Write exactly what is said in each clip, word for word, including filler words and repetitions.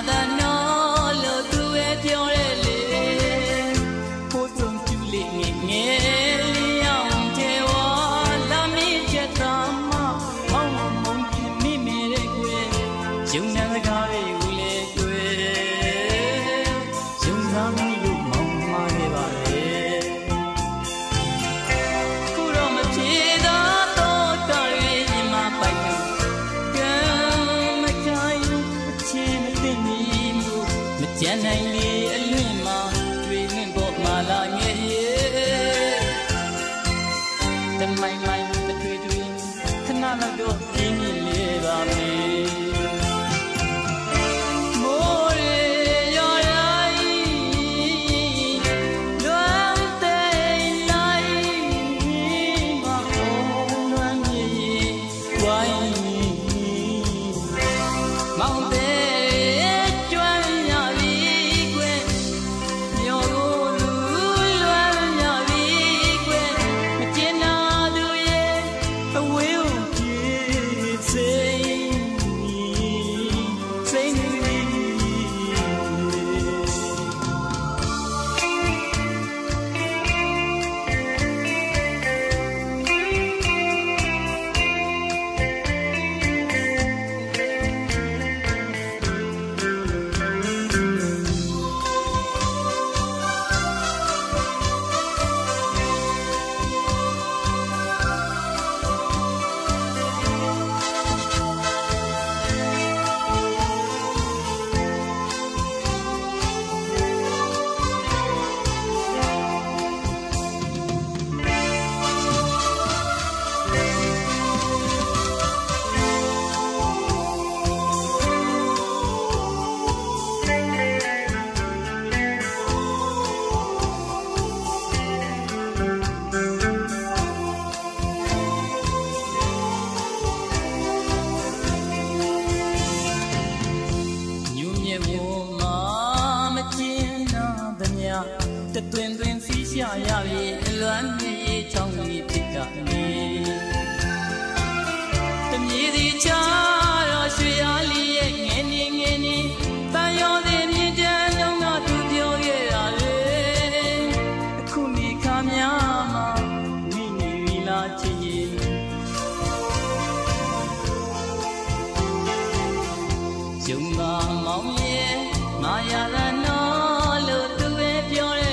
သာနော်လို့သူပဲပြောရဲလေကိုစုံကျူလေးငယ်ငယ်လေးအောင်ထဲဝါလာမင်းချက်သားမမောင်းမုံပြမိမေတဲ့ကွယ်ဂျုံနံကားလေးကိုလေကွယ်ဂျုံသားမီးလို့မောင်းမာခဲ့ပါလေခုတော့မပြေတော့တော့တော်ရဲ့ရင်မပိုက်လို့ကံမကိုင်းအချင်းမသိမီမှုမကြမ်းနိုင်လေအလွင့်မှာတွေ့လွင့်ပေါ်မှာလာငယ်ရဲ့တမိုင်းမိုင်းတတွေ့တွေ့ခဏလောက်တော့ပြင်းပြင်းလေးပါမယ်တတွင်တွင်စီးရှာရပြီအလွမ်းမြေချောင်းကြီးဖြစ်ကနေတမြေစီချာတော့ရွှေအားလေးရဲ့ငယ်နေငယ်နေတန်ရောသည်မြင့်ကျန်းလုံးကသူပြောခဲ့ရလေအခုမိခါများမှာမိနေပြီလားချစ်ရင်ဂျုံမမောင်ရဲ့မာယာလာနော်လို့သူပဲပြောရဲ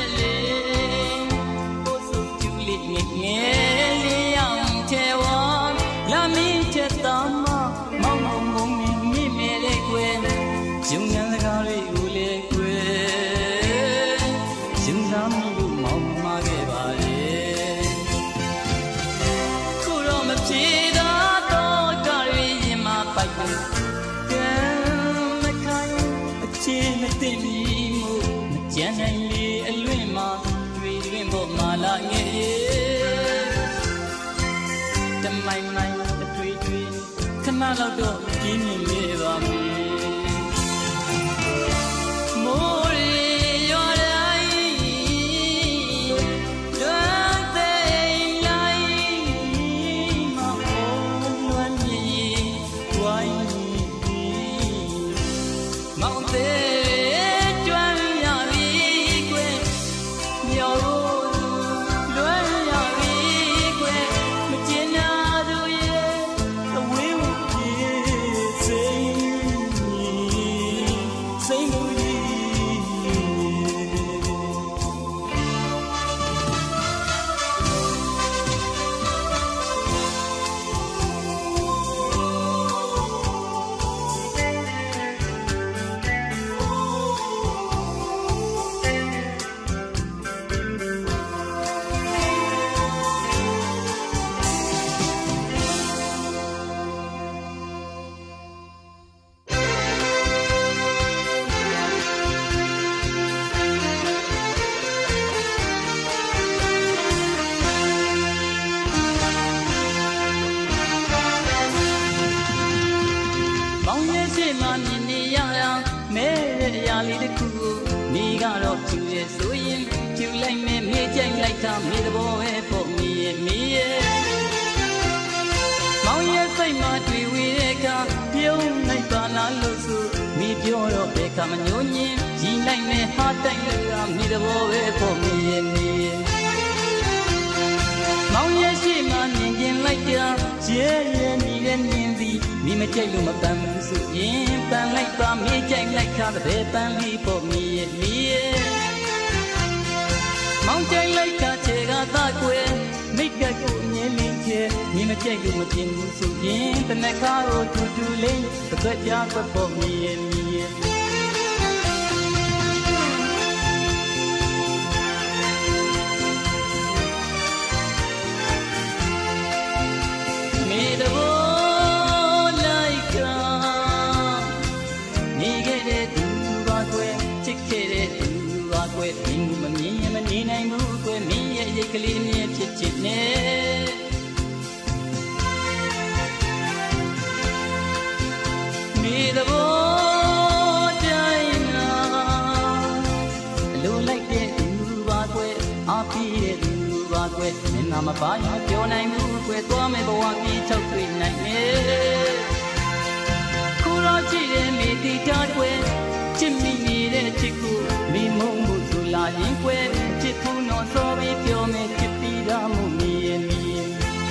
ငယ်လေးအောင်ထဲဝါလာမင်းချက်သားမမောင်းမောင်းမုံမိမိမဲလေးကွယ်ဂျုံနံကားလေးကိုလေကွယ်ဂျုံသားမီးလို့မောင်းမာခဲ့ပါလေခုတော့မပြေတော့တော့ကြရရင်မပိုက်ဘူးကံမခိုင်းအချင်းမသိမီမှုမကြမ်းနိုင်လေအလွင့်မှာတွေ့တွင်ဖို့မာလာငယ်မိုင်းမိုင်းအတွေ့အတွေ့ခဏလောက်တော့ပြင်းပြင်းလေးပါမယ်မိုးရီရွာတိုင်းလွမ်းသိမ်းလိုက်မအောင်လွမ်းမြေဝိုင်းမောင်သေးကျွမ်းရပြီကွယ်မြော်လွမ်းရပြီကွယ်မကျင်နာလေးတစ်ခုကိုမိကတော့ဖြူရဲ့ဆိုရင်ဖြူလိုက်မယ်မိကြိုက်လိုက်တာမိသဘောပဲပေါ့မိရဲ့မိရဲ့မောင်ရဲ့စိတ်မှာတွေ့ဝေတဲ့အခါပြုံးလိုက်ပါလားလို့ဆိုမိပြောတော့ဘယ်ခါဟာတိုင်လို့ကမိသဘောပဲပေါ်မြည်မြည်မောင်ရဲ့ရှိမှမြင်ကျင်လိုက်တာရဲရဲနေတဲ့မြင်စီမိမကြိုက်လို့မပန်းဘူးဆိုရင်ပန်းလိုက်ပါမိကြိုက်လိုက်ခါတဲ့ပန်းလေးပေါ်မြည်မြည်မောင်ကြိုက်လိုက်တာခြေကသာကွယ်မိတ်ကကိုအမြင်လေးချေမိမကြိုက်လို့မပြင်ဘူးဆိုရင်တနခါကိုတူတူလေးတစ်ခွက်ကြားခွက်ပေါ်မြည်မြည်နေတော့လိုက်ကနေခဲ့တဲ့သူပါကွယ်ချစ်ခဲ့တဲ့သူပါကွယ်ဒီမမြင်မနေနိုင်ဘူးကွယ်မင်းရဲ့ရိတ်ကလေးမြင်ဖြစ်ချစ်နေနေတော့တိုင်းနာအလိုလိုက်တဲ့သူပါကွယ်အားပြီးတဲ့သူပါကွယ်မင်းကမပါရင်ပြောနိုင်ဘူးကွယ်သွားမယ်ဘဝကြီးချုပ်တွေ့နိုင်မယ်ကိုရောကြည့်တဲ့မိတီတာကွယ်ချစ်မိနေတဲ့ချစ်ကိုမိမုံမှုဆိုလာရင်ကွယ်ချစ်ဖို့တော့စောပြီးပြောမယ်ချစ်ပြီးသားမှုမြည်မြည်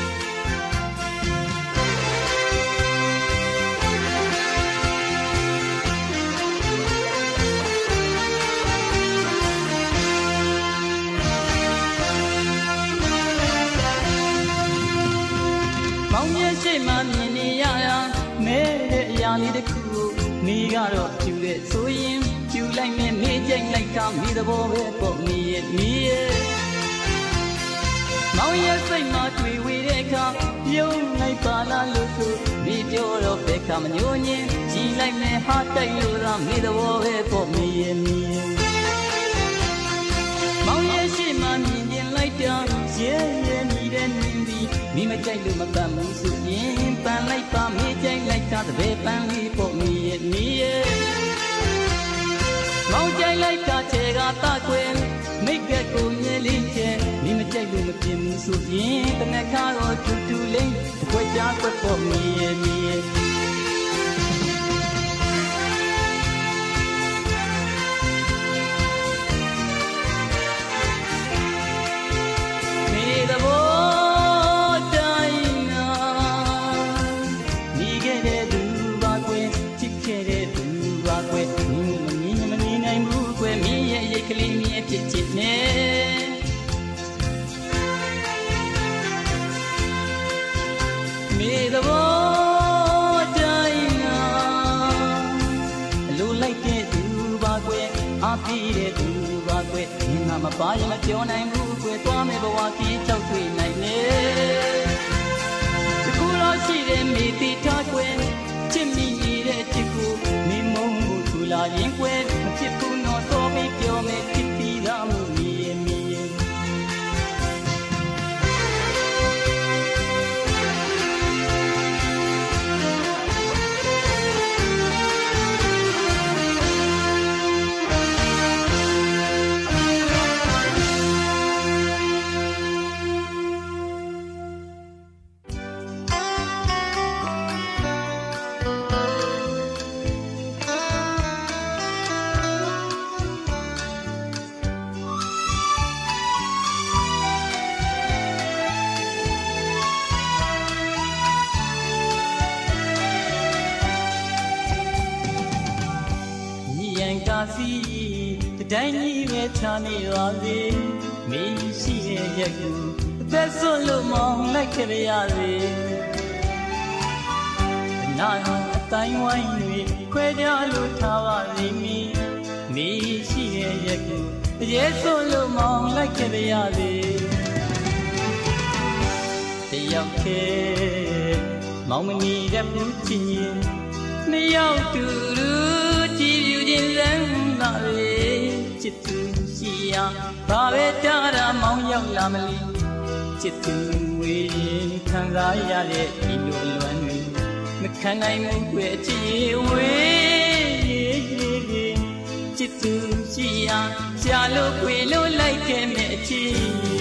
မောင်ရဲ့ရှိမှမြင်နေရတာမဲတဲ့အရာလေးတစ်ခုမိကတော့ကျူတဲ့ဆိုရင်ကျူလိုက်နဲ့မေးကြိုက်လိုက်ကမိသဘောပဲပေါ့မိရဲ့မိရဲ့မောင်ရဲ့စိတ်မှာတွေ့ဝေတဲ့အခါပြုံးလိုက်ပါလားလို့ဆိုမိပြောတော့ဘယ်ခါမညိုညင်ကြည်လိုက်နဲ့ဟာတိုက်လို့သာမိသဘောပဲပေါ့မိရဲ့မိရဲ့မောင်ရဲ့ရှိမှမြင်ကျင်လိုက်တာရဲရဲနေတဲ့မြင်ပြီးမိမကြိုက်လို့မပန်းဘူးဆိုရင်ပန်းလိုက်ပါမိကြိုက်လိုက်တာတပည့်ပန်းလေးပေါ့မိရဲ့မိရဲ့မောင်ကြိုက်လိုက်တာခြေကတာကွယ်မိတ်ကကိုမြဲလေးချဲမိမကြိုက်လို့မပြင်ဘူးဆိုရင်တနခါတော့တူတူလေးတစ်ခွက်ကြားခွက်ပေါ့မိရဲ့မိရဲ့နေတော့တိုင်းနာနေခဲ့တဲ့သူပါကွယ်ချစ်ခဲ့တဲ့သူပါကွယ်မင်းမမြင်မနေနိုင်ဘူးကွယ်မင်းရဲ့ရိတ်ကလေးမြင်ဖြစ်ချစ်နေနေတော့တိုင်းနာအလိုလိုက်တဲ့သူပါကွယ်အားပြီးတဲ့သူပါကွယ်မင်းကမပါရင်မပြောနိုင်ဘူးကွယ်သွားမယ်ဘဝကြီးချောက်တွေ့နိုင်နေတကူတော့ရှိတဲ့မိတီထားကွယ်ချစ်မိနေတဲ့ချစ်ကိုမင်းမုံမှုထူလာရင်ကွယ်မဖြစ်ဘူးတော့တော့ပြီးပြောမယ်ဖြစ်ပြီးသားမှုမြည်မြည်စီတိုင်းကြီးပဲချာနေပါစေမိရှိရဲ့ရက်ကူအသက်ဆွလို့မောင်းလိုက်ခဲ့ရစေနာအတိုင်းဝိုင်းတွေခွဲကြလို့ထားပါလိမ့်မည်မိရှိရဲ့ရက်ကူအရေးဆွလို့မောင်းလိုက်ခဲ့ရစေတယောက်ခဲမောင်မနီတဲ့ဘူးချင်းရင်နှစ်ယောက်တူတူကြည်ပြူခြင်းစမ်းလာလေချစ်သူရှိရာဘာပဲတားတာမောင်းရောက်လာမလီချစ်သူဝေရင်ခံစားရတဲ့ဒီလိုလွမ်းတွေမခံနိုင်ဘူးကွယ်ချစ်ဝေးချစ်သူရှိရာရှာလို့ခွေလို့လိုက်ခဲ့မဲ့ချစ်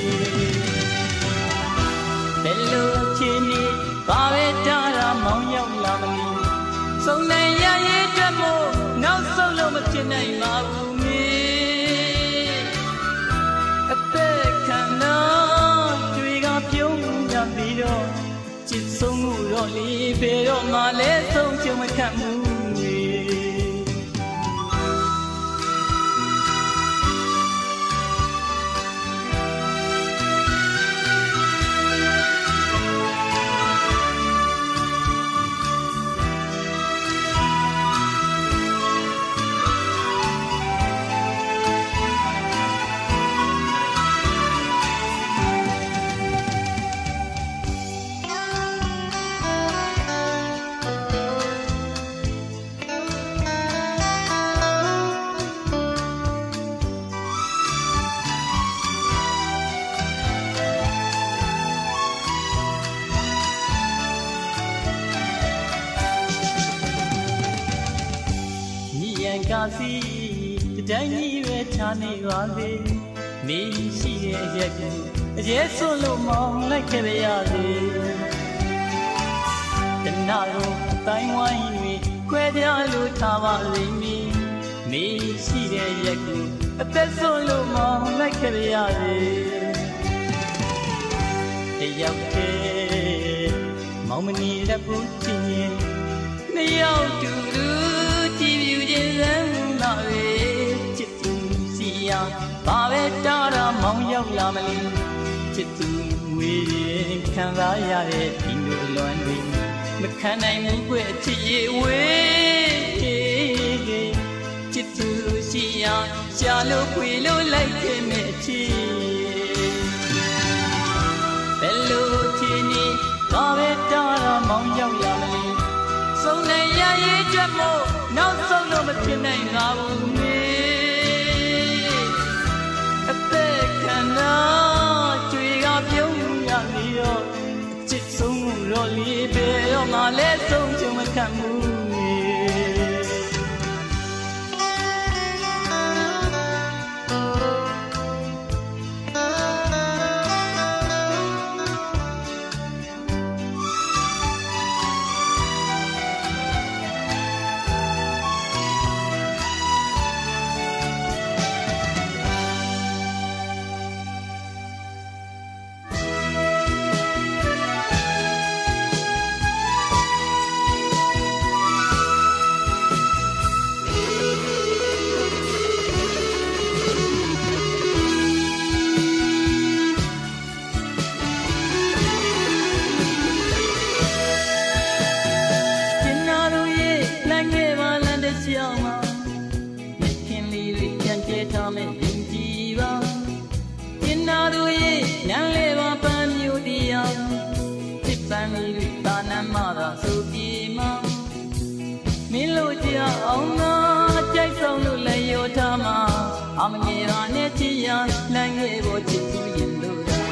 ဘယ်လိုချစ်နေဘာပဲတားတာမောင်းရောက်လာမလီဆုံးနိုင်ရရဲ့အတွက်မို့နောက်ဆုံးလို့မဖြစ်နိုင်ပါဘူးမင်းจิตสงมุรอลีเบรอมาเลส่งจงมาขับมูกาซีใจนี้เวชาနေပါစေနေရှိရဲ့ရက်ကိုအကျဲဆိုလို့မောင်းလိုက်ခဲ့ရစေတနာတော့တိုင်းဝိုင်းတွေခွဲပြလို့ထားပါလိမ့်မည်နေရှိတဲ့ရက်ကိုအသက်ဆိုလို့မောင်းလိုက်ခဲ့ရစေတယောက်တည်းမောင်မနီလက်ဘူးချင်းရင်နှစ်ယောက်တူတူကြည်ပြူခြင်းစမ်းလာပဲချစ်သူစီယာဘာပဲတားတာမောင်ရောက်လာမလို့ချစ်သူဝေးရင်ခံစားရတဲ့ဒီလိုလွမ်းတွေမခံနိုင်ဘူးကွအချစ်ရဲ့ဝေးချစ်သူစီယာရှာလို့ခွေလို့လိုက်ခဲ့မဲ့အချစ်ဘယ်လိုချင်နေဘာပဲတားတာမောင်ရောက်လာမလို့ဆုံးနေရရဲ့ကြွမို့နောက်ဆုံးလို့မဖြစ်နိုင်ပါဘူးမေအသက်ခံတာကြွေကပြုံးရနေတော့ချစ်ဆုံးတော့လေးပဲတော့ငါလည်းဆုံးချုံမခံဘူးမေအောင်ငါကြိုက်ဆောင်လို့လည်းရောထားမှာအမငယ်ပါနဲ့ချစ်ရလမ်းငယ်ပေါ်ချစ်သူရင်လို့တာ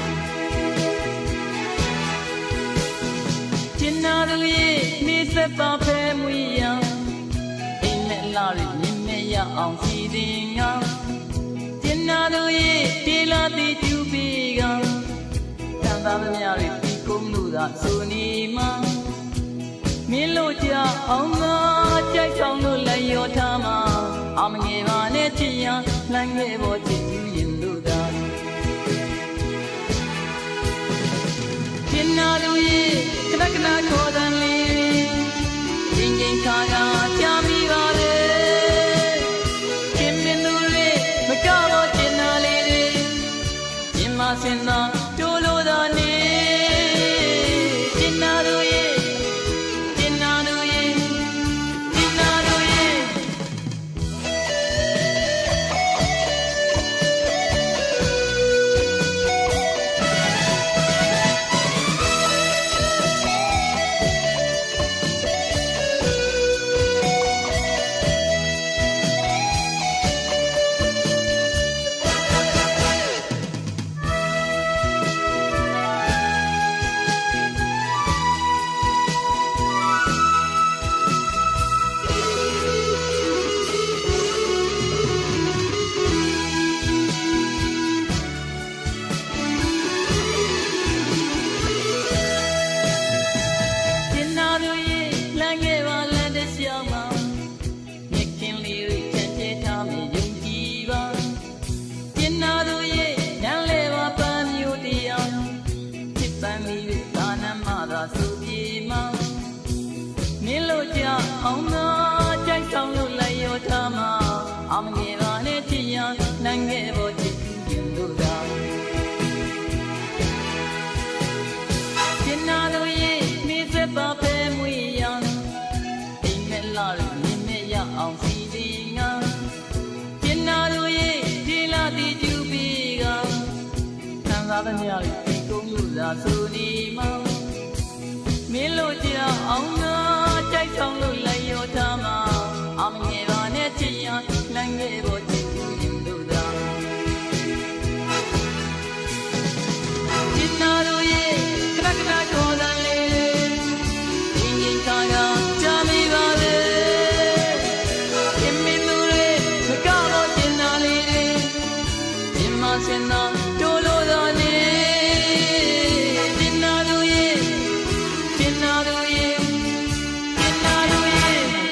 ကျင်နာသူရဲ့နေစက်ပါဖဲမွေရအိမ်နဲ့လာရမြင်မဲ့ရအောင်စီစဉ်ငါကျင်နာသူရဲ့တေလာတီကျူပြီးကတန်သားမများတွေဒီကုန်းလို့သာဆိုနေမှာမင်းလို့ကြအောင်ငါကြိုက်ဆောင်လို့လည်းရောထားမှာအမငယ်ပါနဲ့ချစ်ရလမ်းငယ်ပေါ်ချစ်သူရင်လို့သာကျင်နာသူရဲ့ခဏခဏခေါ်တယ်လေးငင်းငင်းခါခါကြားမိပါလေကျင်မင်းသူလေးမကတော့ကျင်နာလေးတွေကျင်မစင်သာတိုးလို့သာနေကျင်နာသူရဲ့စားသမျှဒီကုန်းလို့သာဆိုနေမှာမင်းလို့ကြောက်အောင်ငါကြိုက်ဆောင်လို့လိုက်ရောထားမှာအောင်ငယ်ပါနဲ့ချစ်ရလမ်းငယ်ပေါ်ချစ်သူရင်တို့သာချစ်နာတို့ရဲ့ခဏခဏခေါ်တာလေငင်းငင်းသာကကြားမိပါလေရင်မင်းတို့ရဲ့မကတော့ချင်တာလေးတွေမြင်မစင်တော့တို့လို့သာနေချစ်နာတို့ရဲ့ချစ်နာတို့ရဲ့ချစ်နာတို့ရဲ့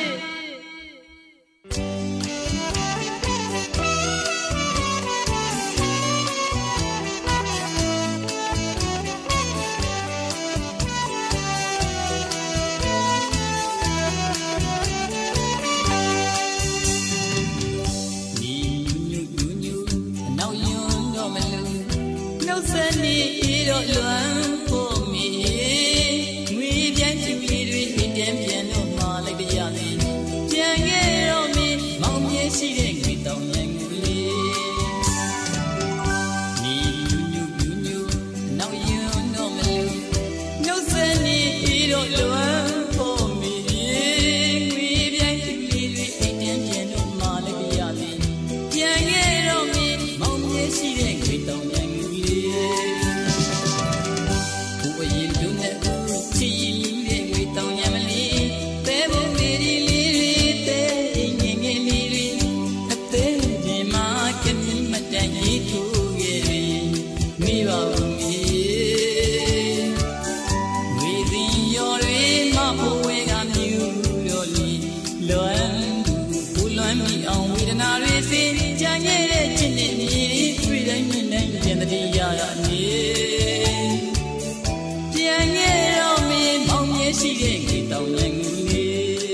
တော့လွမ်းဖို့မီငွေပြန်ချူလေးတွေအင်းတန်းပြန်တော့မှာလိုက်ပြရလေပြန်ခဲ့တော့မီမောင်မြဲရှိတဲ့ငွေတောင်ရန်ကူလေးနီညူညူညူနောက်ယွန်းတော့မလို့နှုတ်ဆက်နေတော့လွမ်းဖို့မီငွေပြန်ချူလေးတွေအင်းတန်းပြန်တော့မှာလိုက်ပြရလေပြန်ခဲ့တော့မီမောင်မြဲရှိတဲ့ငွေတောင်ရန်ကူလေးရှိတဲ့ငွေတောင်ရန်ကူလေး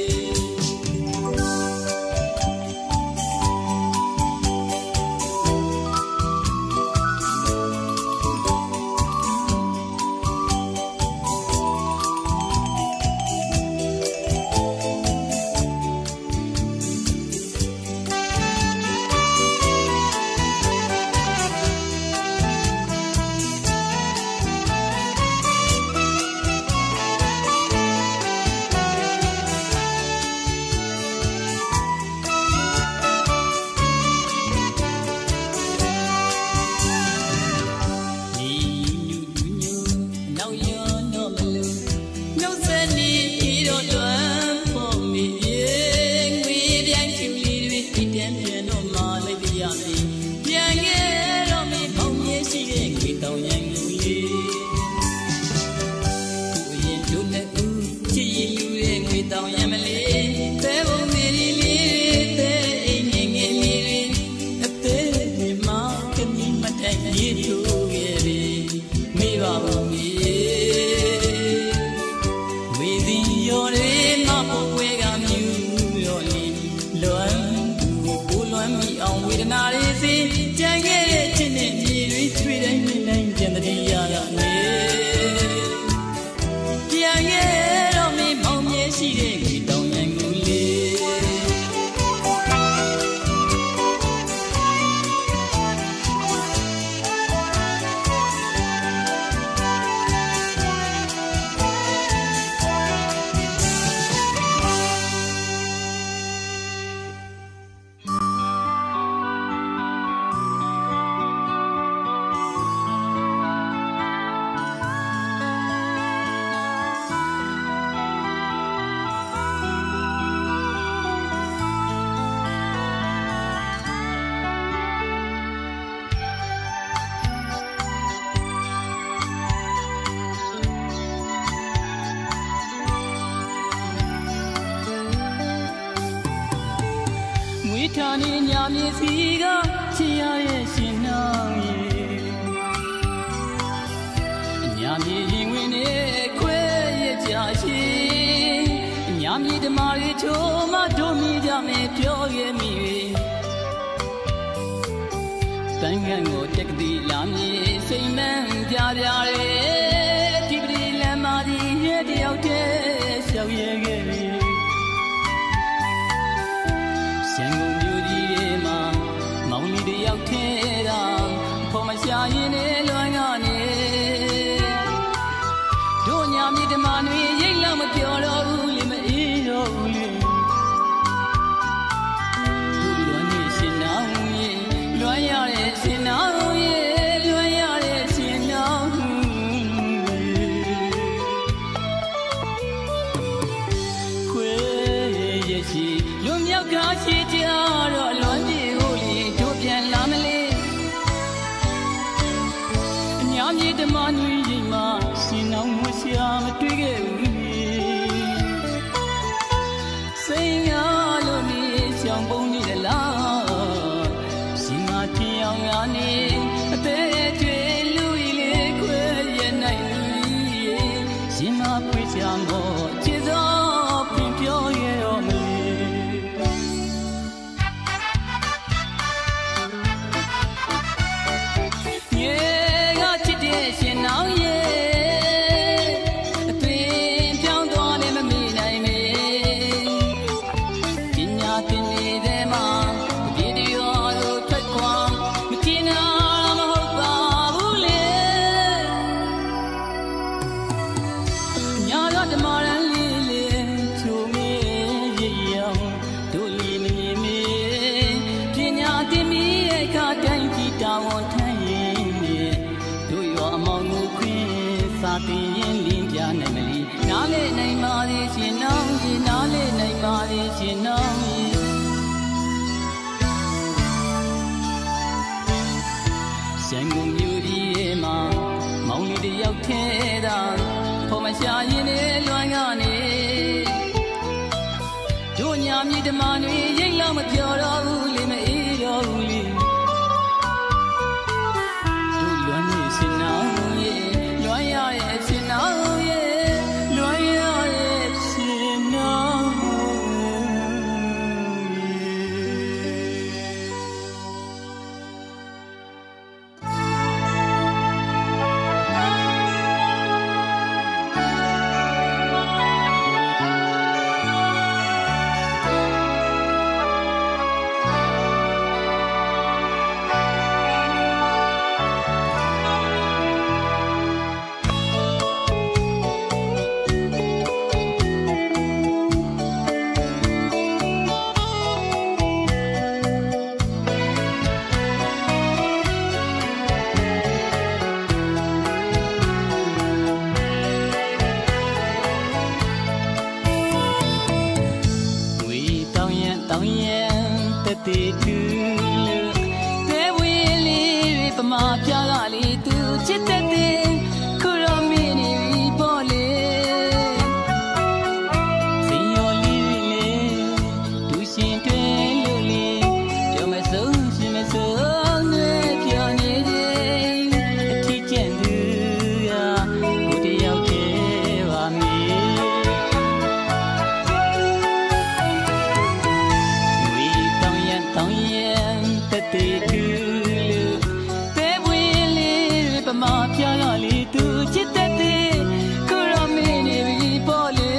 ထာနေညာမြေစီကချီရရဲ့ရှင်နှောင်းရဲ့ညာမြေရင်ဝင်နဲ့ခွဲရကြရှင်ညာမြေဓမ္မတွေချိုးမတို့မိကြမယ်ပြောခဲ့မိတန်ငန်းကိုတက်ကတိလာမြေစိတ်မှန်းပြပြရဲဒီပတိလမ်းမကြီးရဲ့တယောက်တည်းရှောက်ရဲခဲ့ပြီရန်ကုန်မြို့ကြီးထဲမှာမောင်လေးတယောက်ထဲတာဖော်မရှာရင်လည်းလွမ်းကဓမ္မနွေရင်မှာရှင်အောင်မရှာမတွေ့ခဲ့ဘူးစိတ်ရလို့နေရှောင်ပုံနေတယ်လားရှင်မထင်အောင်ရနေအသေးတွေလူကြီးလေးခွဲရနိုင်ရှင်မဖွေးချောင်းကိုချစ်စောပြင်ပြောရတော့မရှင်နောင်ရဲ့အသွင်ပြောင်းသွားလည်းမမေ့နိုင်မေပညာသင်နေတဲ့မှာဒီတရားတို့ထွက်ခွာမကျင်နာမဟုတ်ပါဘူးလေညာတော့ဓမ္မရန်လေးလေးချိုမေးရရောင်တို့လီမနေမေပညာသင်မိရဲ့ခါတိုင်းကြည်တာဝန်ထမ်းရင်အမောင်ကိုခွင့်စာတင်ရင်လင်းပြနိုင်မလီနားလေနိုင်ပါလေရှင်နောင်ကြီးနားလေနိုင်ပါလေရှင်နောင်ကြီးရှမ်းကုန်မြို့ကြီးရဲ့မှာမောင်လေးတယောက်ထဲတာဖော်မရှာရင်လည်းလွမ်းကနေတို့ညာမြေဓမ္မတွေရိတ်လောက်မပြောတော့ဘူးလေမအေးတော့ဘူးလေရှင်နောင်ရဲ့လွမ်းရရဲ့ရှင်နောင်ရဲ့လွမ်းရရဲ့ရှင်နောင်တေတူတဲဝေးလေးပမာပြားကလေးသူချစ်တဲ့တဲ့ခုရောမင်းနေပြီပေါ့လေစင်ရောလေးလေးသူရှင်တွင်လို့လေပြောမဆုံးရှင်မဆုံးနဲ့ပြောနေခြင်းအထီးကျန်သူရာကိုတယောက်တည်းပါမည်တောင်းရင်တတေတူတဲဝေးလေးပမာပြားကလေးသူချစ်တဲ့တဲ့ခုရောမင်းနေပြီပေါ့လေ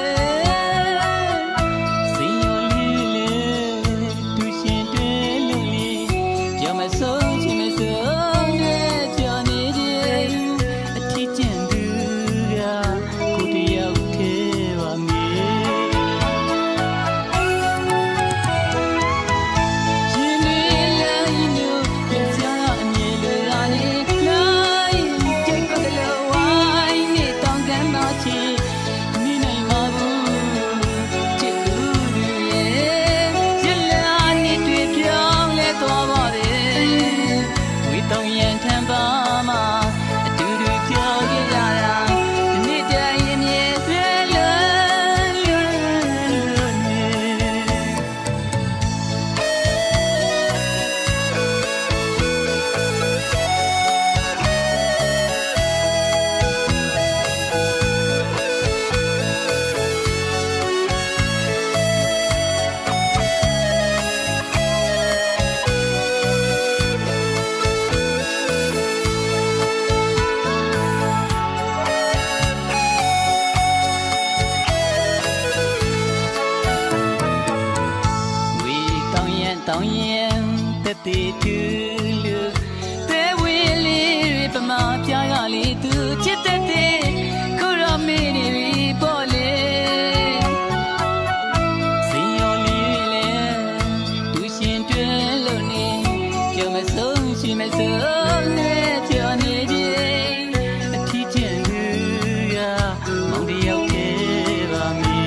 စင်ရောလေးလေးသူရှင်တွင်လို့လေပြောမဆုံးချင်မဆုံးနဲ့ပြောနေခြင်းအထီးကျန်သူကကိုတယောက်သေးပါမည်တောင်းရင်တတေတူလို့တဲဝေးလေးပမာပြားကလေးသူချစ်တဲ့တဲ့ခုရောမင်းနေပြီပေါ့လေစင်ရောလေးလေးသူရှင်တွင်လို့နေပြောမဆုံးရှိမဆုံးနဲ့ပြောနေခြင်းအထီးကျန်သူကမောင်တယောက်သေးပါမည်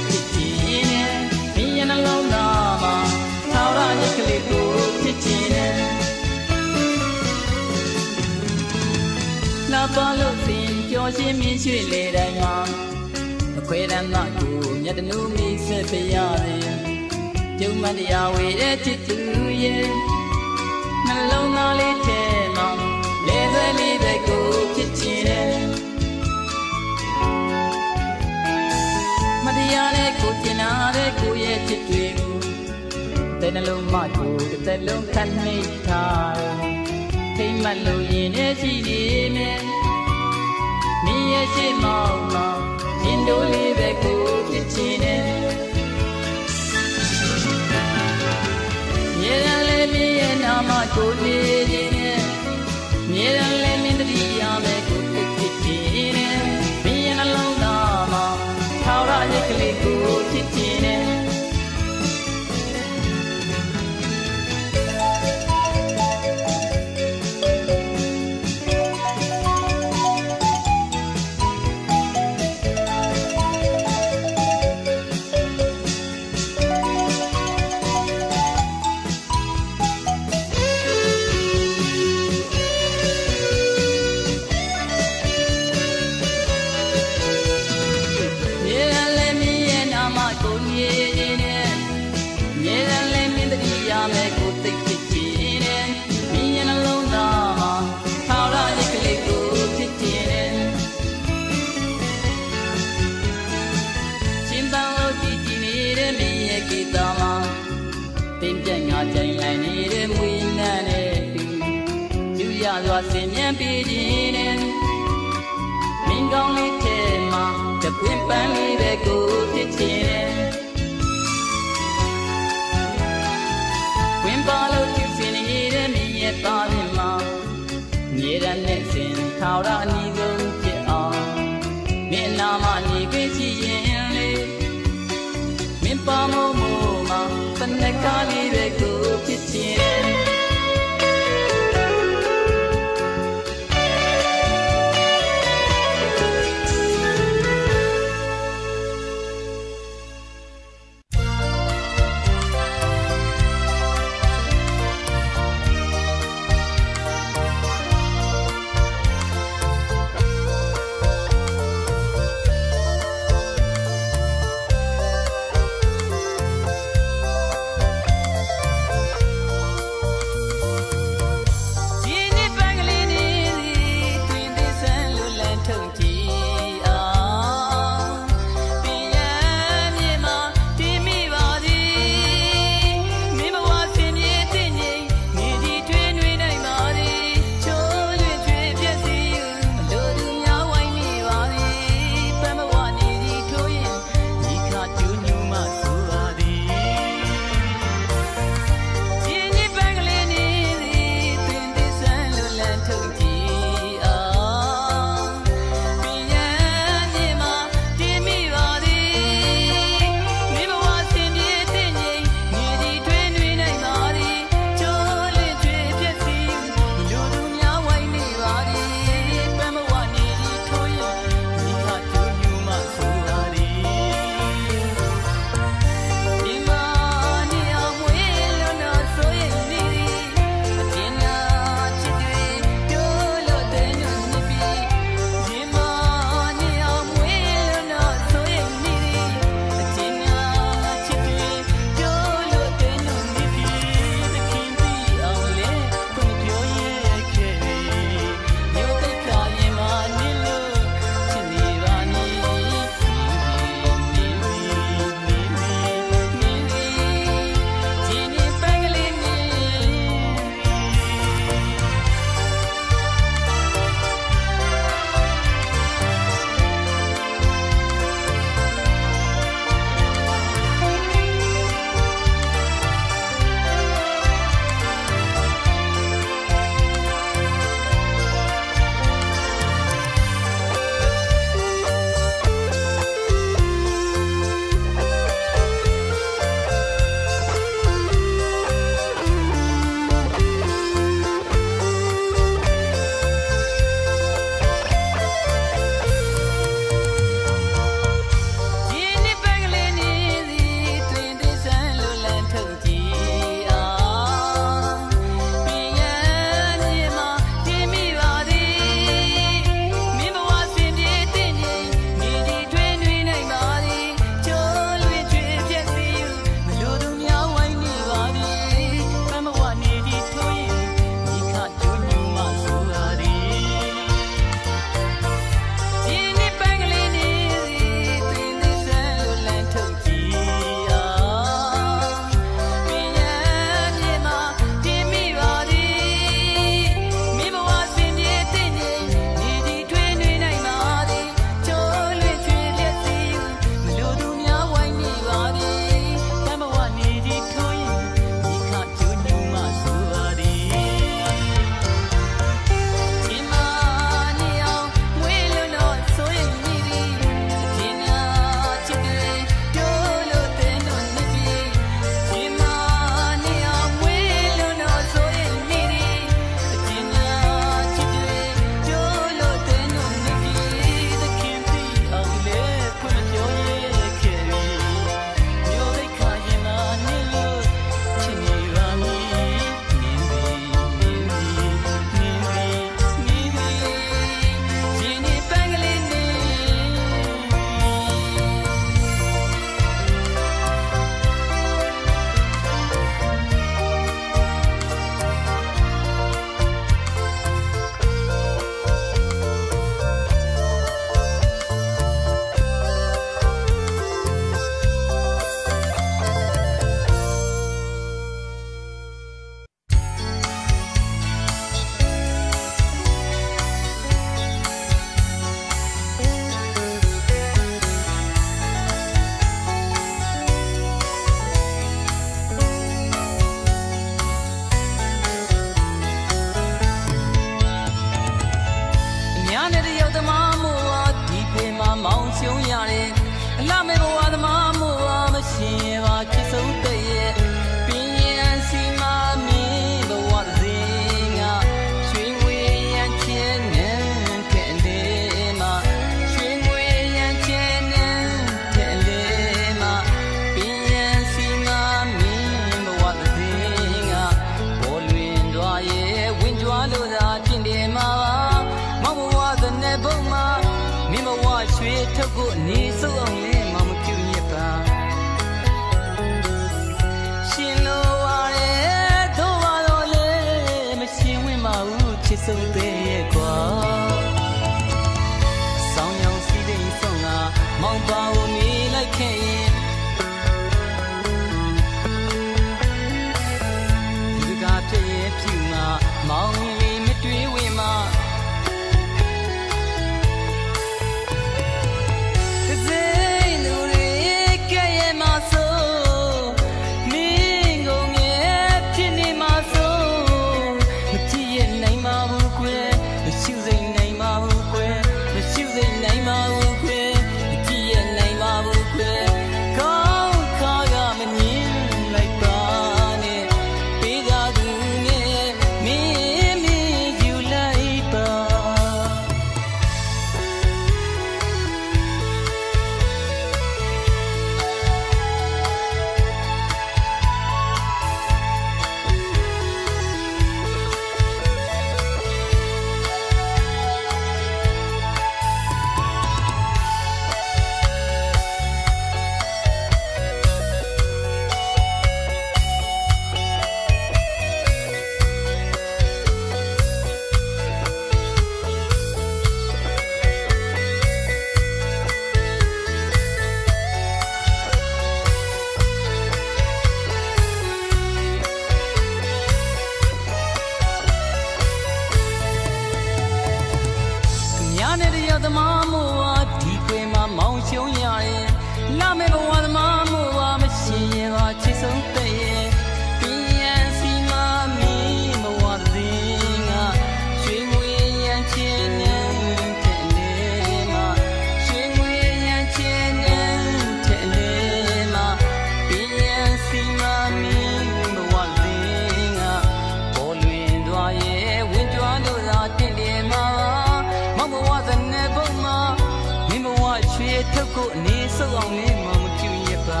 ကိုအနေဆုပ်အောင်နဲ့မမပြူရပါ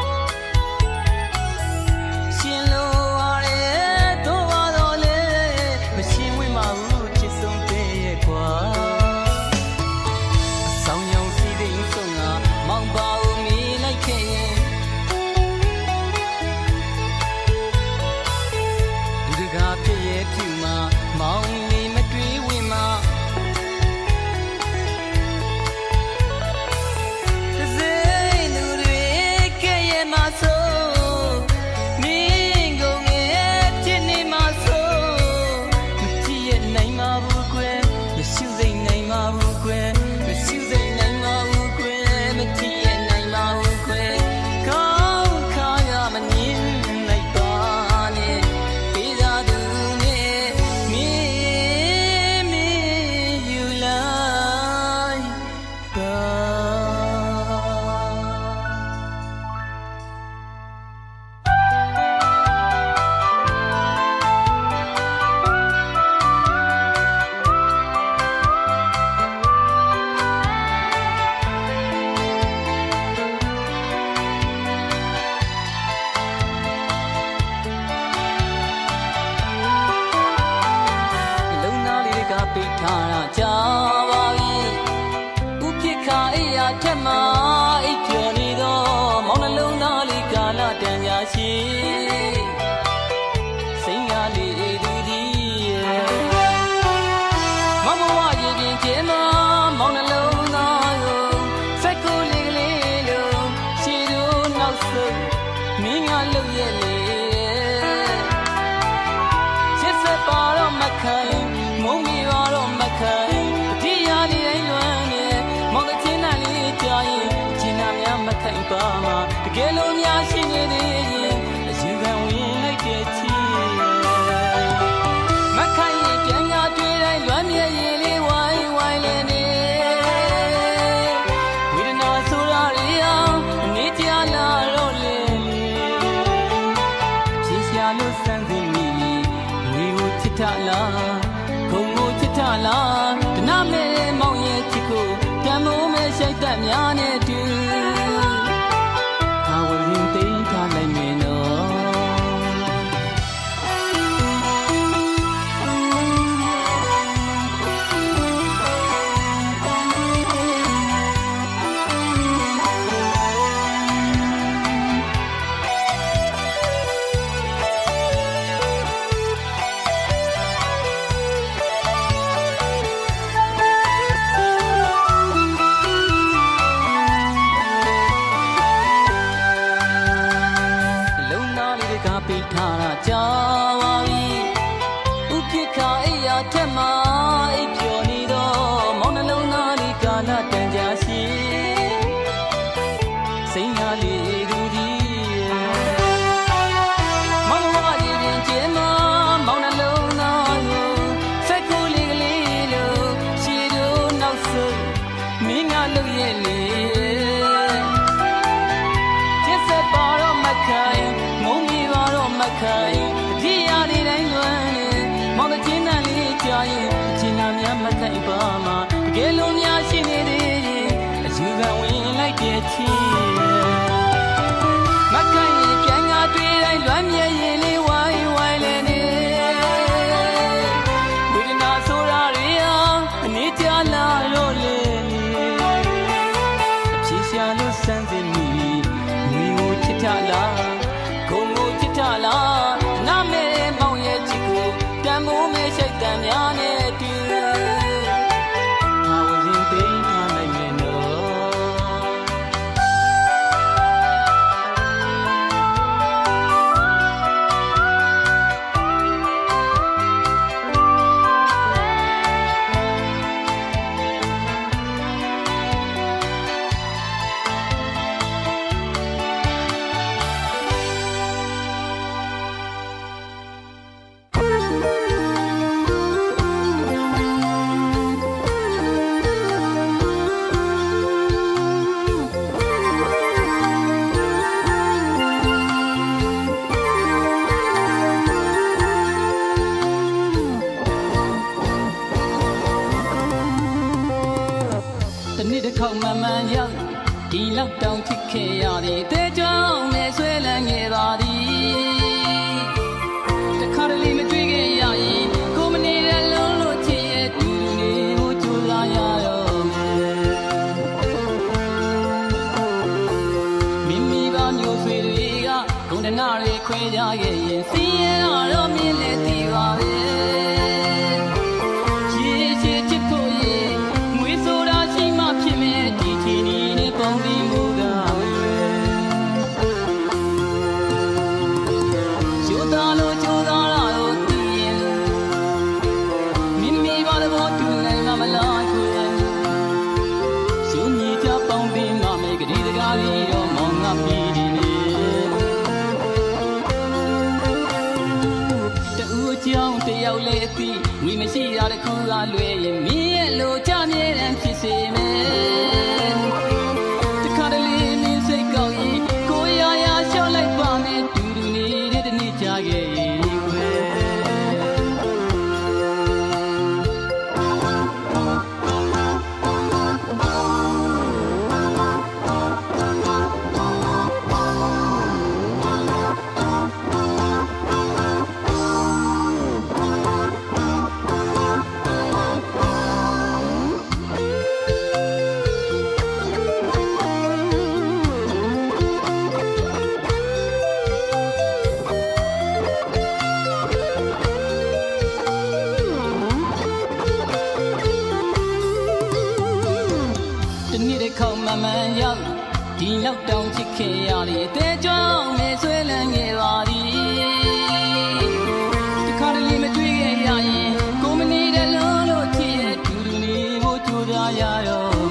ရှင်လို့ရတဲ့တော့ပါတော့လေမရှင်ဝင်ပါဘူးချစ်ဆုံးတဲ့ရဲ့ကွာဆောင်းရောင်စီးသိမ်းဆုံးကမောင်ပါဦးမီလိုက်ခဲ့ရင်လူတကားဖြစ်ရဲ့ဖြူမှာမောင်လေးမတွေးဝင်မှာပိတ်ထားတာကြာပါပြီဥပြစ်ခါအိယာထက်မှာအိပ်ကျော်နေတော့မောင်နှလုံးသားလေးကာလတန်ကြာရှိစိတ်ရလေးသူကြီးမမဝရည်ပြင်ကျဲမှာမောင်နှလုံးသားကိုစက်ကိုလေးကလေးလုံးခြေတို့နောက်ဆုပ်မင်းကလှုပ်ရဲ့လေချစ်စက်ပါတော့မခိုင်မုံမီပါတော့မခိုင်ဒီရလေးတိုင်းလွမ်းနေမောင်တဲ့ချင်းနာလေးကြာရင်ချင်းနာများမခိုင်ပါမှာတကယ်လို့များရှိနေသေးရင်အယူခံဝင်လိုက်တဲ့ချီမခိုင်ရင်ပြန်ညာတွေ့တိုင်းလွမ်းမြဲရင်လေးဝိုင်းဝိုင်းလဲနေဝေဒနာဆိုတာတွေအောင်အနေကြလာတော့လေဖြေရှာလို့စမ်းသိမိဝေကိုချစ်ထလားခုံကိုချစ်ထလားတနမဲမောင်ရဲ့ချစ်ကိုတန်မိုးမဲရှိုက်သက်များနဲ့တူဟာဝရင်သိမ်းထားလိုက်မယ်နော်ပိတ်ထားတာကြာပါပြီဥပြစ်ခါအိယာထက်မှာအိပ်ပျော်နေတော့မောင်နှလုံးသားလေးကာလတန်ကြာရှိစိတ်ရလေးသူကြီးမောင်ဝါရည်ပြင်ကျဲမှာမောင်နှလုံးသားကိုစက်ကိုလေးကလေးလို့ခြေတို့နောက်ဆုပ်မင်းကလှုပ်ရဲ့လေချစ်စက်ပါတော့မခိုင်မုံမီပါတော့မခိုင်ဒီရလေးတိုင်းလွမ်းနေမောင်တဲ့ချင်းနာလေးကြာရင်ချင်းနာများမခိုင်ပါမှာတကယ်လို့များရှိနေသေးရင်အယူခံဝင်လိုက်တဲ့ချီမခိုင်ရင်ပြန်ညာတွေ့တိုင်းလွမ်းမြဲရင်လေးဝိုင်းဝိုင်းလဲနေဝေဒနာဆိုတာတွေအောင်အနေကြလာတော့လေအဖြေရှာလို့စမ်းသိမိဝေကိုချစ်ထလားခုံကိုချစ်ထလားနာမဲမောင်ရဲ့ချစ်ကိုတန်မိုးမဲရှိုက်တန်များနဲ့တူဟာဝရင်သိမ်းထားလိုက်မယ်နော်တဒီလောက်တောင်ချစ်ခဲ့ရသည်တဲကြောင်နဲ့ဆွဲလန်းခဲ့ပါသည်တခါတလေမတွေ့ခဲ့ရရင်ကိုမနေတဲ့လုံးလို့ချစ်ရဲ့တူတူလေးကိုကြိုးစားရတော့မယ်မိမိပါမျိုးဆွေတွေကဂုဏနာတွေခွဲကြခဲ့ရင်စင်းရဲတော့မြင်လေသိပါပဲရောက်လေသည်ဝီမရှိရတဲ့ခုကလွယ်ရင်မင်းရဲ့လိုချမြဲတမ်းဖြစ်စေမယ်တခါတလေမင်းစိတ်ကောင်းရင်ကိုရရရှော့လိုက်ပါမယ်တူတူနေတဲ့တနေ့ကြာခဲ့ရင်ကွယ်ဒီလောက်တောင်ချစ်ခဲ့ရတဲ့တဲကြောင်နဲ့ဆွဲလန်းခဲ့ပါသည်တခါတလေမတွေ့ခဲ့ရရင်ကိုမနေတဲ့လုံးလို့ချစ်ရဲ့တူတူလေးကိုကြိုးစားရတော့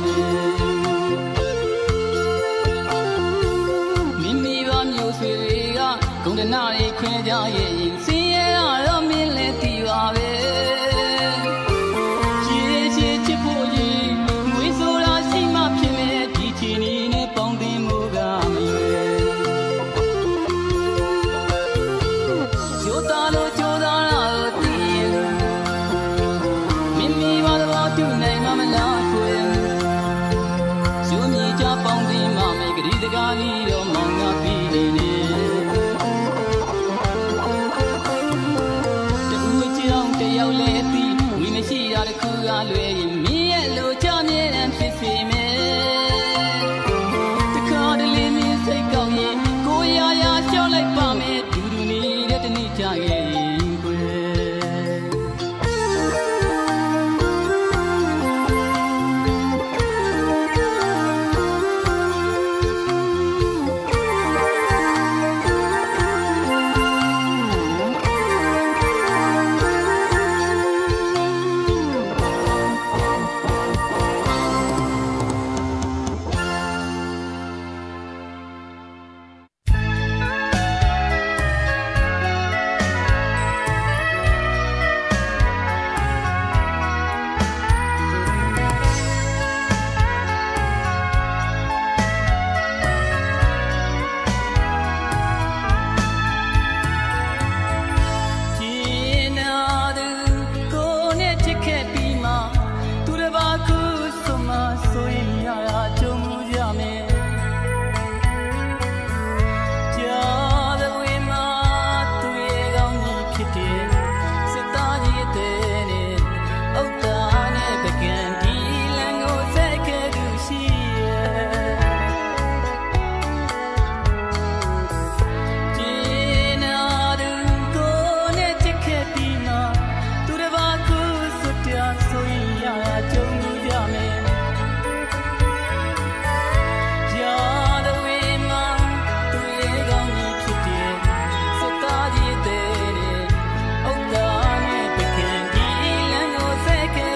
မယ်မိမိပါမျိုးဆွေတွေကဂုဏနာတွေခွဲကြရဲ့ရင်စင်းရဲတော့မင်းလည်းသိပါပဲချစ်ချစ်ချစ်ဖို့ရင်ငွေဆိုတာရှိမှဖြစ်မယ်ဒီချီနီနဲ့ပေါင်းတင်မှုကမရွယ်ကြိုးသားလို့ကြိုးသားတာကိုသိရင်မိမိဘာလို့တူနိုင်မှမလားခွေရုံးမြေကြပေါင်းတင်မှမယ်ဂရီတကားကြီးတော့မောင်ငါပြီးနေနေတူချောင်းတယောက်လဲပြီးဝီမရှိရတဲ့ခုကလွယ်ရင်မင်းရဲ့လိုချမြဲတမ်းဖြစ်စေမယ်စိတ်ကောင်းရင်ကိုရရရှော့လိုက်ပါမယ်ဒူဒူနေတဲ့တနေ့ကြာရဲ့ကွယ်Second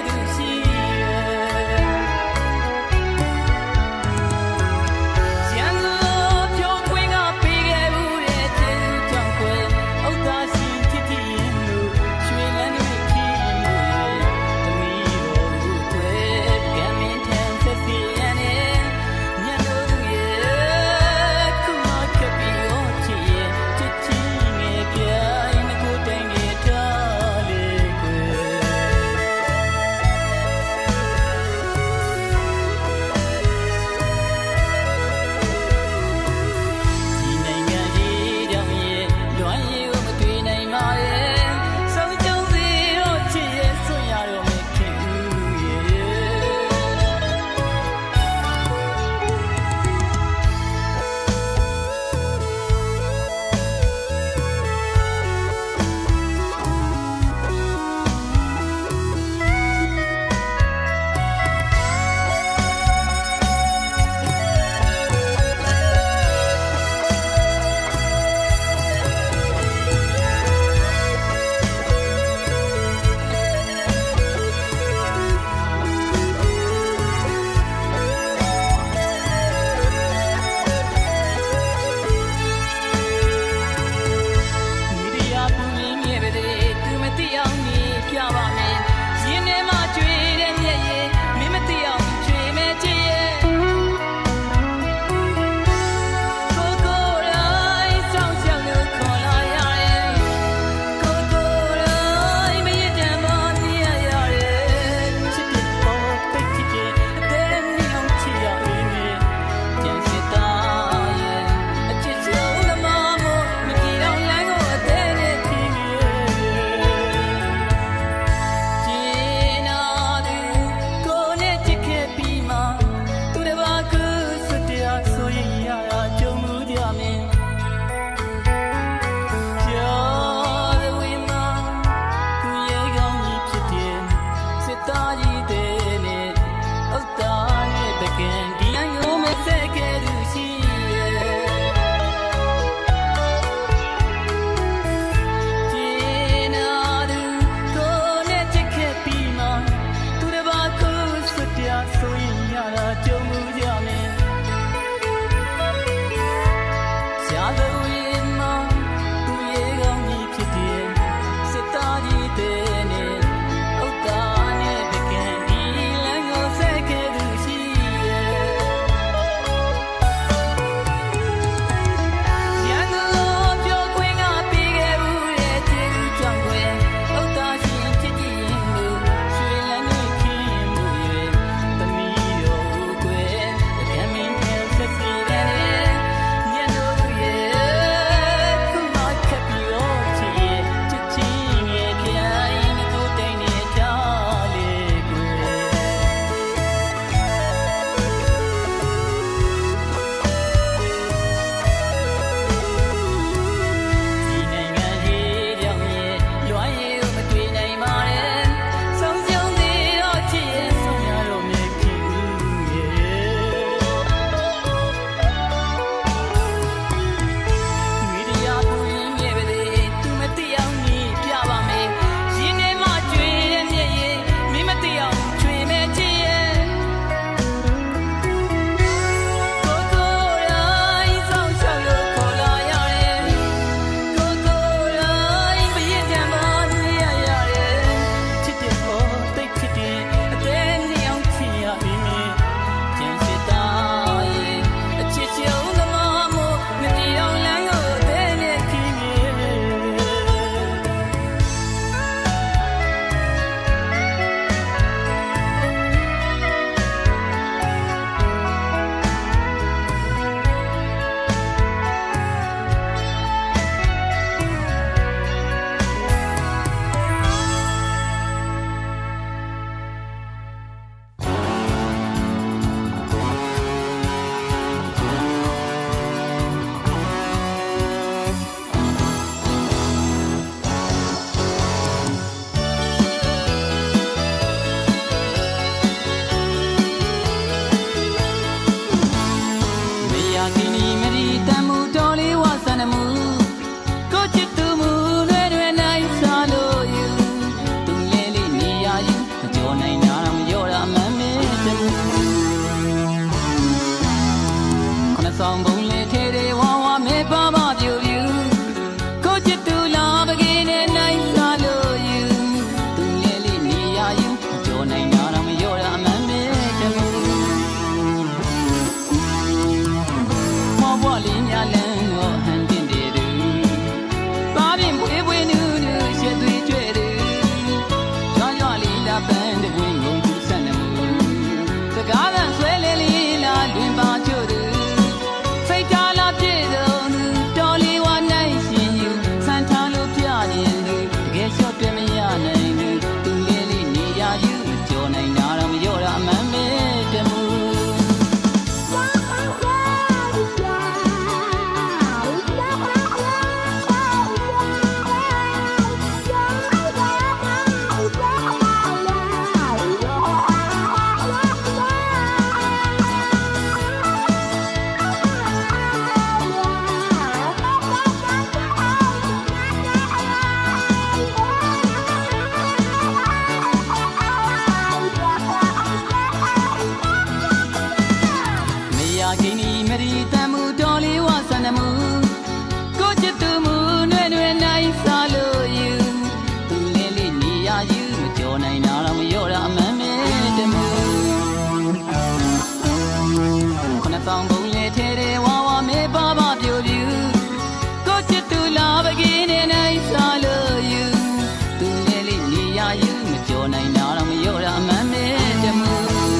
ကျော်နိုင်တာတော့မရောတာအမှန်ပဲတမှု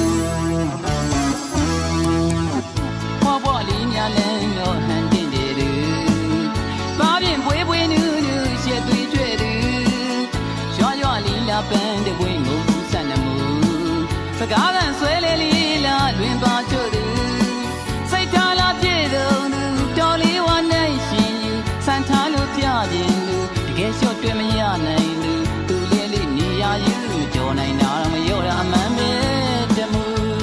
ဘောဘောလေးများလန်းတော့ဟန်တင်တယ်သူဘာပြင်ပွေးပွေးနူးနူးရှက်သွေးကြွဲ့သူရွာရွာလေးလာပန်းတဲ့ဝင်းမုံဆန်နမှုစကားကန်ဆွဲလေးလေးလာလွင်ပါချို့သူစိတ်ထားလာပြည့်စုံသူတော်လေးဝနိုင်ရှင်ယူဆန်ထားလို့ပြခြင်းသူတကယ်လျှော့တွဲမရနိုင်သူသူလေးလေးနေရယူကြော်နိုင်တာတော့မရောတာအမှန်ပဲတမှု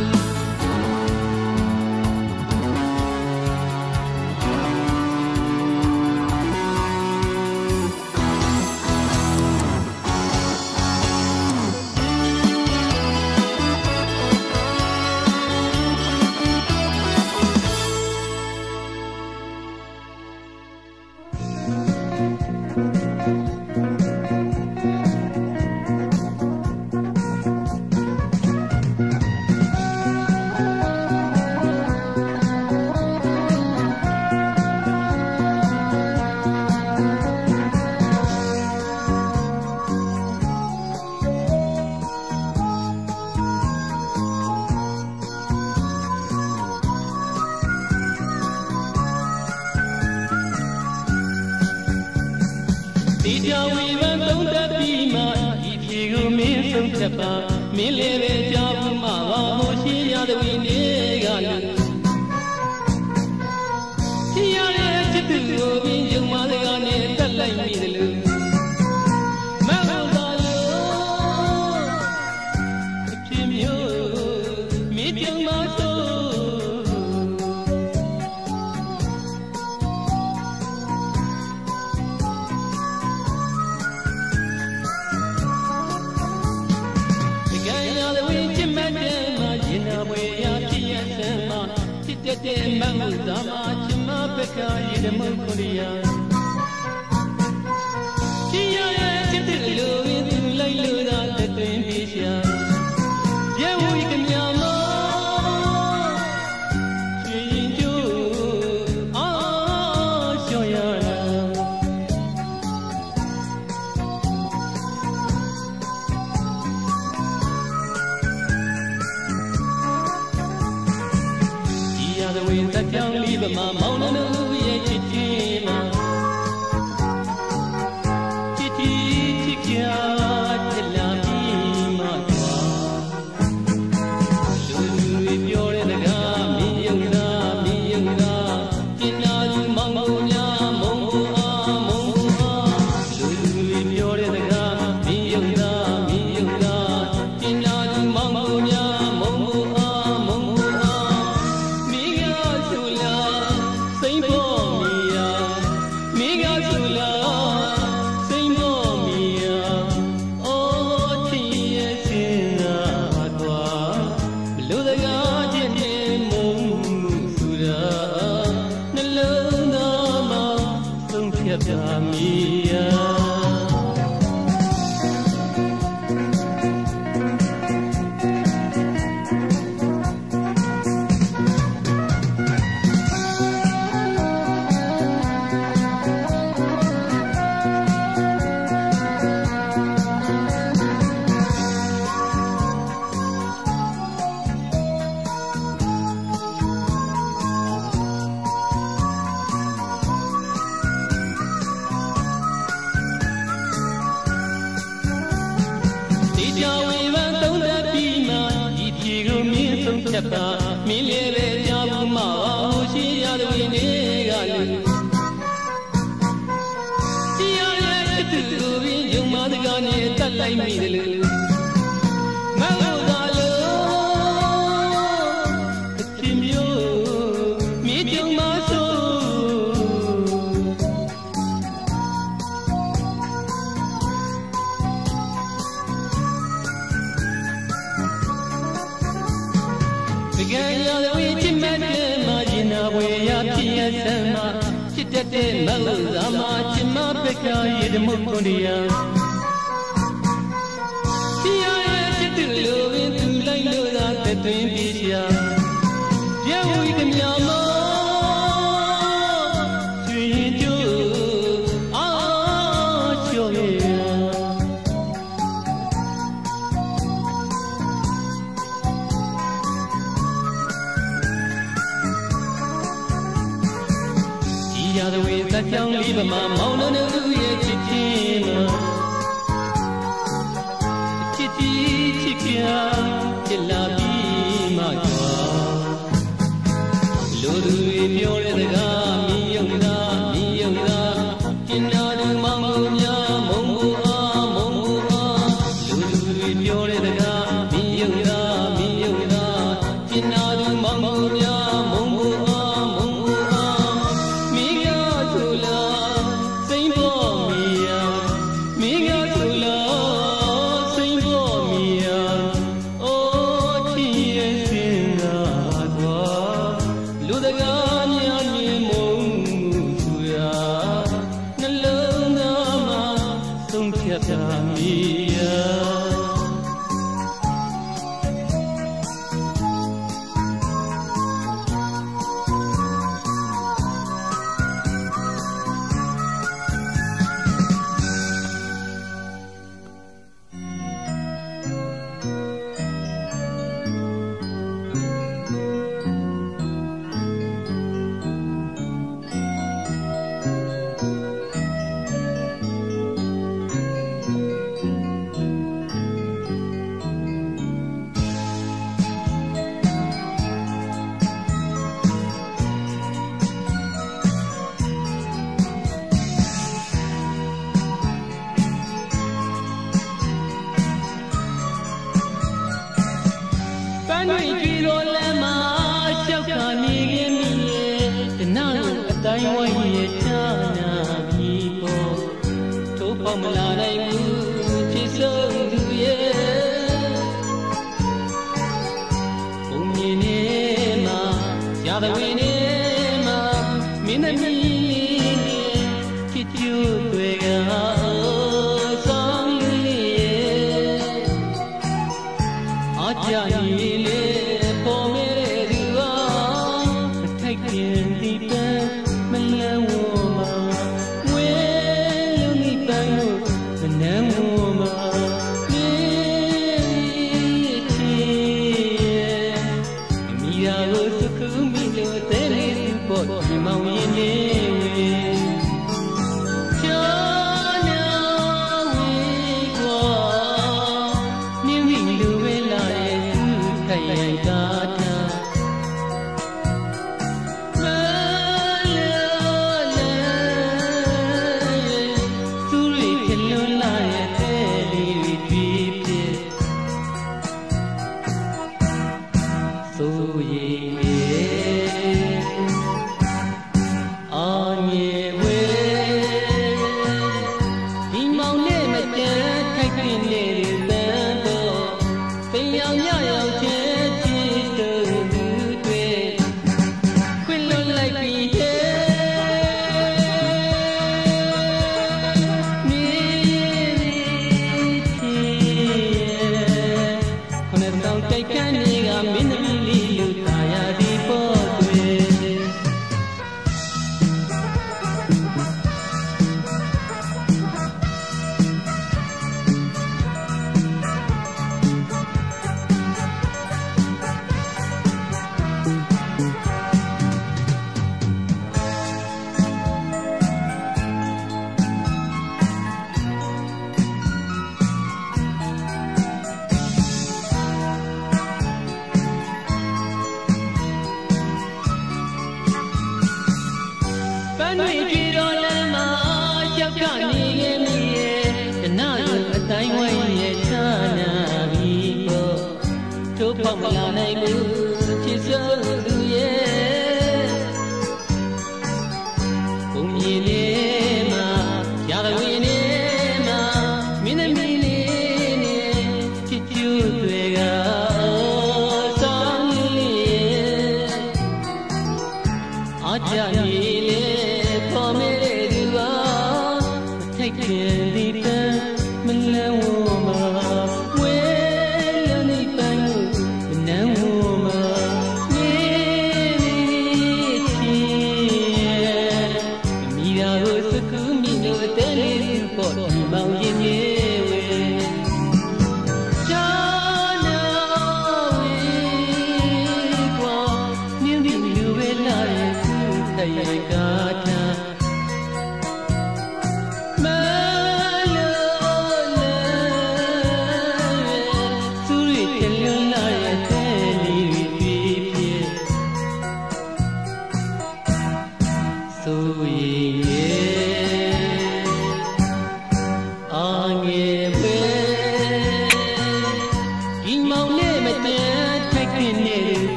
မင်းလေးပဲကြောက်မှပါဟိုရှိရတဲ့ဝိနေကလူရှိရတဲ့ချစ်သူကိုပြင်းယုံမစကားနဲ့တက်လိုက်မိတယ်လို့မဟုတ်ပါလို့အဖြစ်မျိုးမိကြုံမဆိုတဲ့မမှုသာမချမပကရည်မုတ်ကိုရချီရရဲ့ချစ်တဲ့လူရင်းသူလိုက်လို့သာတဲ့တွင်ပြေရှာရဲဝီကမြာမချီရင်ကျိုးအာရှောရလာဝင်းတက်ကြောင်လေးပမာမောင်နှံရဲ့ချစ်ချင်းမှာချစ်တီချစ်ကြချစ်လာပြီးမှလူလူပြောတဲ့ကားမင်းယုံတာမင်းယုံတာကျင်နာလူမောင်ကိုများမုံကိုအားမုံကိုအားလူလူပြောတဲ့ကားမင်းယုံတာမင်းယုံတာကျင်နာလူမောင်ကိုများမုံကိုအားမုံကိုစိမ့်ပေါ်မီယာမိကဆူလာစိမ့်ပေါ်မီယာအိုးချီရဲ့စင်နာကွာဘလို့တကားချင်းနေမုံဆူရာနှလုံးသားမှာဆုံးဖြတ်ပါမီယာပါမင်းလေးပဲကြောက်မှဟိုရှိရတဲ့ဝိနေကလူရှိရတဲ့ချစ်သူကိုပြင်းယုံမစကားနဲ့တက်လိုက်မိတယ်လို့မဟုတ်ပါလို့အဖြစ်မျိုးမိကြုံမဆိုကဲရတဲ့ဝိချစ်မဲ့တဲ့မှာရင်နာဝေရဖြစ်ရစမ်းမှာချစ်တတ်တဲ့မဟုတ်သာမှာချစ်မပကရည်မုတ်ကိုရရှိရရဲ့ချစ်သူလိုပင်သူလိုက်လို့သာတဲ့တွင်ပြေရှာရဲဝီကမြာမချွေရင်ကျိုးအာချော်ရ Sa chong li ba ma mau no no ye chit chin ma chit chi chit kya chit la bi ma jwa lo du ye pyo le da ga mi yong da mi yong da chin na du ma mo nya mong bu a mong bu a lo du ye pyo le da ga mi yong da mi yong da chin na du ma mo nya mong bu a mong bu a mi ga chu la sain bo mi ya mi ga chu la sain bo mi ya o chi ye sin la twa lu da ga nya ni mong su ya na long da ma song phat ta mi ya Ban we jwi lo la ma chok ka ni kin mi ye tna lo a tai wai ye cha na bi po tho pa ma la dai mu chi song du ye Ong ni ne ma ya da we ne ma min na mi ne chi chu twe ga song li ye a cha ni le po me du a thai kien di ta ma la wo ma we lu ni ta lo na wo ma ni chi mi ya lo su khu mi lo te le su po chi mau yin ne we cha na we kwa ni wi lu we la ye su khai ai ta tha ma la la su ri phit lo la ye te li ri twi phit so ye a nye we di mau ne ma chan khai khin ne ri tan do tin yaw nya yaw chin chi tu du twe khwin lo lai pi ye mi ri chi ye khone tang tai kan ni ga min mi li lu ta ya di po twe Ban we jwi lo la ma chok ka ni kin mi ye tna lo a tai wai ye cha na bi po tho pa ma la nai mu chi song du ye Ong ni ne ma ya da we ne ma min na mi le ne chi chu twe ga song li ye a cha ni le po me du a thai kien di ta ma la wo ma we lo ni pa lo na wo ma ni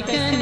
ကန်